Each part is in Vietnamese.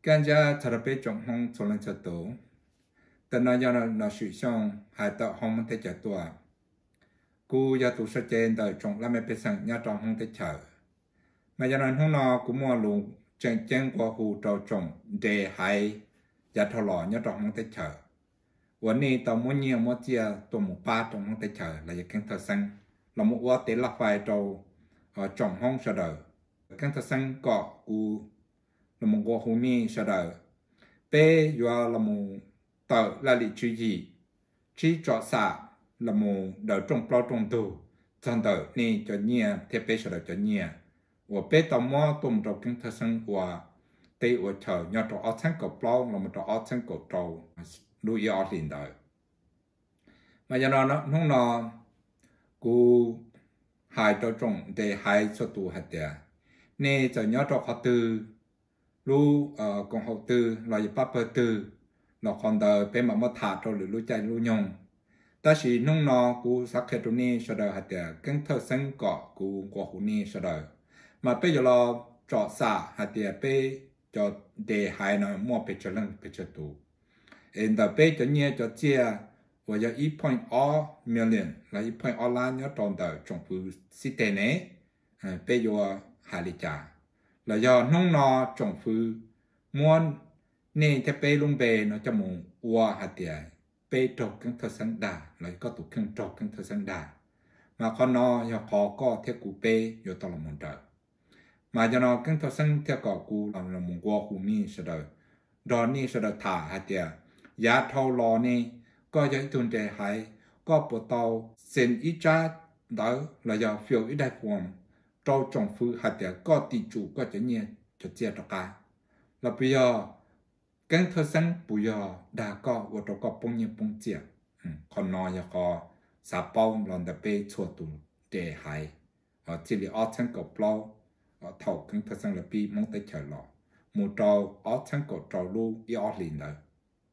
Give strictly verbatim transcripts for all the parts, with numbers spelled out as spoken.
Gan gia thà bê trong hông cho lên cho tổ. Tên nói do nó sử dụng hai tạo hông thế trả tùa. Cú gia tù sát chên đời trong là mẹ bê sang nhà trong hông thế chờ. Mà do nó hông nó cũng mua lùng chân chân qua hù trò trong để hai gia thọ lọ nhà trong hông thế chờ.วันนี้ตอนมื้อนี้มื้อเจียตัวหมูป้าตรงห้องเตเฉยเราจะแข่งทัศน์เราหมู่ว่าเตลักไฟเราจ่องห้องเสดอแข่งทัศน์เกาะกูเราหมู่ว่าหูนี่เสดอเป้ยัวเราหมู่ต่อละลิจุยีชี้จ่อสาเราหมู่เดินตรงเปล่าตรงตัวตอนเดินนี่จะเนียเทเป้เสดอจะเนียว่าเป้ตอนมื้อตัวเราแข่งทัศน์ว่าเตว่าเฉยยอดตัวอัดชั้นกับเปล่าเราหมู่ตัวอัดชั้นกับเราดูยอดลินได้mà giờ nó nó nó cú hai trâu trồng để hai số tu hạt địa nè cho nhớ trâu họ tư lu ờ còn họ tư là gì bắp bơ tư nó còn đời bên mà mất thả trâu lử lu chạy lu nhung ta chỉ nung nó cú sắc hết trâu nè sau đời hạt địa cứng thơ sinh cọ cú quả hũ nè sau đời mà bây giờ lo trọ xả hạt địa bây cho để hai nó mua bị cho lưng bị cho tu en da bây cho nhẹ cho chia và giờ one point two million là one point twoล้าน nhớ tròn đời trong phụ sĩ tế này bây giờ hai lý trả là do nông nọ trong phụ muốn nên theo bây lung bề nó cho mù qua hạt tiền bây trọc cân thơ sáng đà lại có tụ cân trọc cân thơ sáng đà mà con nó giờ khó có theo cụ bây giờ tao là một đời mà giờ nó cân thơ sáng theo có cụ làm là một qua cụ ni sẽ đời đó ni sẽ đời thả hạt tiền giá thâu lò ni có những tuần đề hay có bộ tàu xin ít cha đó là do phiếu ít đại form trâu trồng phu hạt địa có tỷ chủ có cho nhiên cho chia cho cả là bây giờ cái thời gian bây giờ đã có và trâu có bông nhiên bông chia còn nói là có xã bao lần đã bị chua tụ đề hay ở chỉ là ở trong cổ bao ở thầu cái thời gian là bị mong tới chờ lọ một trâu ở trong cổ trâu lu y ở liền đấy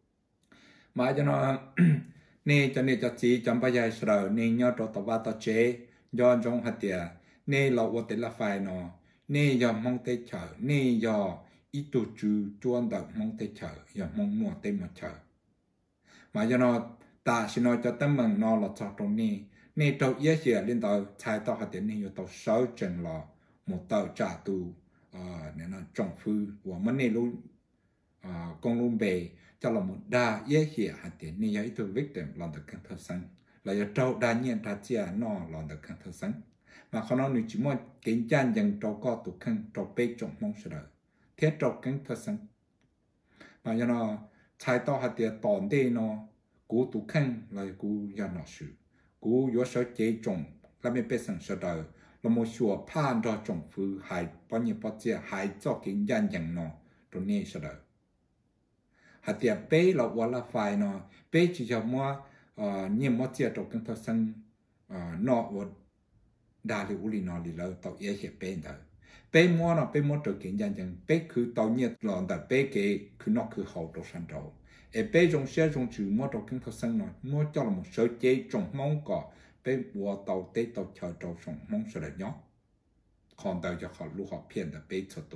mà cho nó nè cho nên cho chị chăm bây giờ sợ nè nhớ cho tao ba tao chế do trong hạt địa nè là vô tình là phải nó nè do mong tới chờ nè do ít tu chú chuan được mong tới chờ do mong mua tới một chờ mà cho nó ta xin nói cho tấm bằng nó là cho trong nè nè tao ý nghĩa lên tao sai tao hạt địa nè do tao sáu chân là một tao trả tu à nè nó trồng phu và mình nè luôn à con luôn bề cho là một đa ý nghĩa hạt tiền này ấy tôi victim làm được căn thơ sinh là do trâu đa nhiên ta chia nó làm được căn thơ sinh màเขาnói chỉ muốn kiến chân dần trâu co tụ khăn trâu bê trồng mong sự đời thiết trâu căn thơ sinh mà do nó thay to hạt tiền tòn đi nó cú tụ khăn là cú do nó sự cú do sở chế trồng là mấy bê sinh sự đời là một số phan cho trồng phu hại bao nhiêu bao nhiêu hại cho kiến chân dần nó trong này sự đời hạt tiền bé là quá là phải nó bé chỉ cho mua nhiều mua chia trong cái thằng sinh nọ và đa li uli nó li lâu tàu ye hiệp bé đó bé mua nó bé mua từ kiện dân dân bé cứ tàu nhiệt lòn đó bé cái cứ nó cứ hậu đồ sản đầu ở bé trong xe trong chữ mua trong cái thằng sinh nó mua cho là một số chế trong mong cỏ bé mua tàu tết tàu chờ tàu trong mong sợ là nhóc còn tàu cho họ lu họ phiền là bé sợ tụ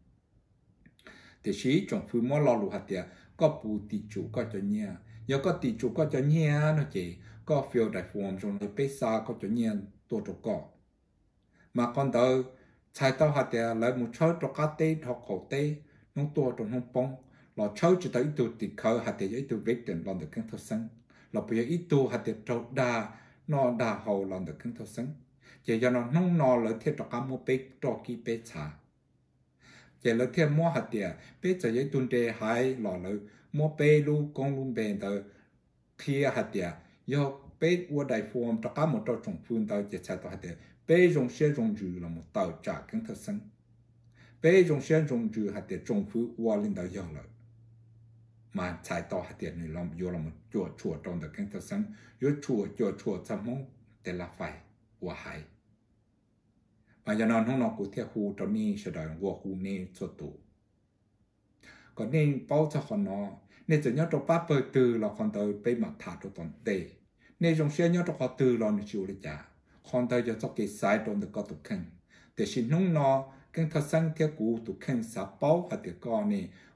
thì chỉ trong phu mua lo lu hạt tiền có bù tỷ chủ có cho nhẹ, giờ có tỷ chủ có cho nhẹ nó chỉ có phiếu đại form trong cái bê sa có cho nhẹ tổ chức có, mà còn đâu sai tao hạt tiền lấy một số cho cá tê hoặc khẩu tê, nó tổ trong không bông, là số chỉ tới từ tỷ khởi hạt tiền ít từ victim làm được cái thao sinh, là bây giờ ít từ hạt tiền trâu đa, nó đa hậu làm được cái thao sinh, chỉ cho nó nông nó lấy thiết cho cá mua bê cho kỹ bê trả. Chỉ là thêm mua hạt tiền, bây giờ những tuần đề hay là lợi mua bê lu con luôn bền tới khi hạt tiền, do bê qua đại form cho cả một trò trồng phương tới chỉ sai hạt tiền, bê dùng xe dùng dư là một tàu trả kinh thực sinh, bê dùng xe dùng dư hạt tiền trồng phương qua lên tới do lợi, mà sai tàu hạt tiền này làm do là một chùa chùa trong được kinh thực sinh, do chùa chùa chùa chăm mong để là phải qua hay. Mà giờ nó nó cũng theo khu trong này sẽ đòi qua khu này cho tụ còn nên bao cho con nó nên chỉ nhớ trong ba bờ từ là con tới被mặt thả cho toàn tệ nên trong xe nhớ trong họ từ là nó chịu được trả con tới cho cái sai trong được có tụ khăn để xin nông nó cái thật sinh theo cụ tụ khăn xã bao hoặc được con này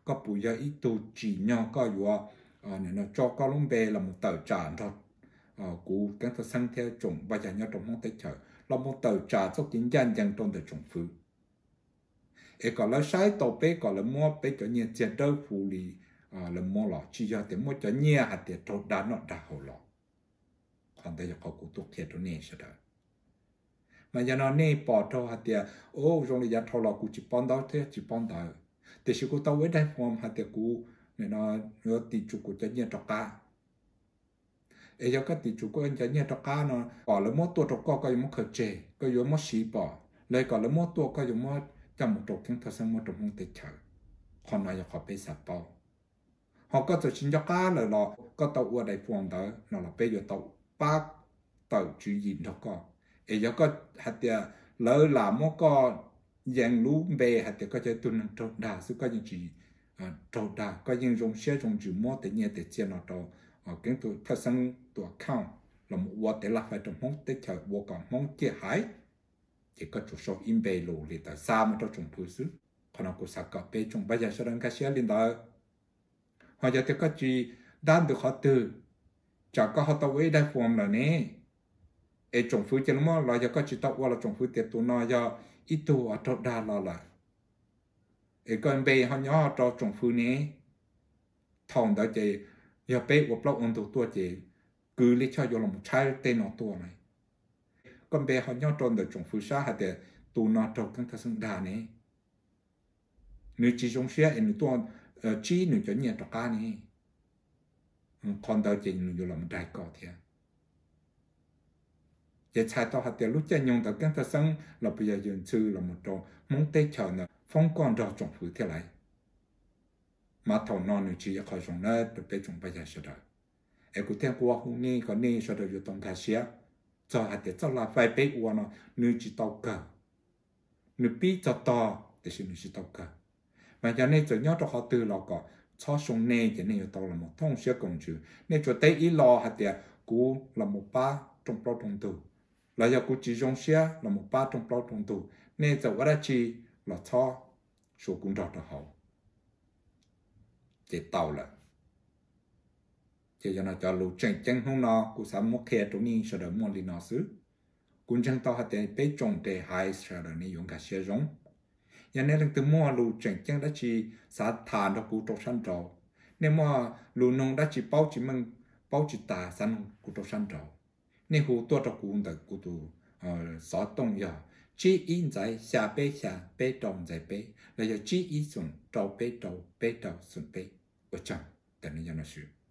có bùi giờ ít tu chỉ nhau có yếu à nên nó cho có lông bè là một tờ trả thôi à cú cái thằng sang theo trồng bây giờ nhau trồng không tới chờ là một tờ trả cho chính dân dân trong đời trồng phứ ấy còn là sai tàu bé còn là mua bé cho nhiều tiền đâu phụ lý à là mua lọ chỉ cho tiền mua cho nhiều hạt tiền trâu đá nó đá hậu lọ còn đây là có cụ tục thiệt đó nè sao đó mà giờ nó nè bỏ trâu hạt tiền ô trong này giờ trâu lọ cụ chỉ bán đó thế chỉ bán đóแต่สิกูต้องไว้ได้พร้อมหาแต่กูเนี่ยนะเนาะติจุกูจะเนี่ยตะกาเอ้ยก็ติจุกูจะเนี่ยตะกาเนาะก่อนแล้วมดตัวตะกาก็ยังไม่เคยเจก็ยังไม่สีป่อเลยก่อนแล้วมดตัวก็ยังไม่จำหมดตกทั้งทั้งสมมติตรงห้องติดเฉยคนน้อยจะขอไปสับเป่าhọ có thể xin cho cá là lò có tàu ở đây phòn đó nó là bây giờ tàu bác tàu chủ gì đó có ấy có hạt tiền lỡ làm một có dạng lú bè hạt tiền có thể tuân trâu đà sự có những gì trâu đà có những dùng xe dùng chữ mua tự nhiên tự nhiên nó trâu ở cái tụ phát sinh tụ account là một vật để là phải trong mong tới chờ vô còn mong chia hái chỉ có chủ số in bè lù thì tại sao mà cho trồng phứ xứ còn nó cũng sạc cọp bè trồng bây giờ sẽ đang cái xe lên đó họจะก็จีด้านดูเขาตื่นจากก็เขาตัวไว้ได้ฟอร์มแล้วนี่ไอ้จงฟื้นจะรู้มั้งเราจะก็จีตว่าเราจงฟื้นเตียตัวน้อยจะอีตัวอัตดาเราละไอ้ก่อนเบย์เขาย่อตัวจงฟื้นนี้ทองได้เจอย่าเป๊ะว่าเราอันตัวตัวเจคือลิชอยลงใช้เต้นตัวไหมก่อนเบย์เขาย่อตัวเดือดจงฟื้นซะหาแต่ตัวน้อยตัวทั้งทั้งสังดานี้หรือจีจงเสียไอ้หนึ่งตัวchỉ nửa cho nhiều trọc cá này còn đầu chỉ nửa làm đại cỏ thế giờ sai tao hạt tiền lúc chơi nhung tao cái tao生là bây giờ dùng sư là một trò muốn tây chờ nữa phong quan rõ trồng phứ thế này mà thầu non nửa chỉ khỏi trồng nữa được bé trồng bây giờ sẽ đợi em cũng theo qua hôm nay có nên sẽ đợi tông cá xía cho hạt tiền cho là vài bé uo nó nửa chỉ tao cả nửa bí cho to để xin nửa chỉ tao cả mà giờ này chỉ nhớ cho họ từ lò cọ cho xuống này chỉ này tao là một thông sẽ công chữ nên cho tới ý lò hạt tiền cú là một ba trong bao trong tù là giờ cú chỉ trong xe là một ba trong bao trong tù nên giờ ở đây chỉ là cho số cũng rất là hậu chỉ tàu là chỉ cho nó cho lũ tranh tranh không nó cú sắm một khe trong này sẽ được mua đi nó xứ cũng chẳng tao hạt tiền bé trồng để hai sẽ được này dùng cả xe giống nhà này từ mua lù chỉnh chăng đã chỉ xã thàn đó cụ trâu săn trâu nên mua lù nông đã chỉ bao chỉ mừng bao chỉ tà săn cụ trâu săn trâu nên hú tua trâu cụ được cụ tụ xóa tông giờ chỉ in在下杯下杯trồng在杯là giờ chỉ in xuống trâu杯trâu杯trâu xuống杯我讲等你讲的是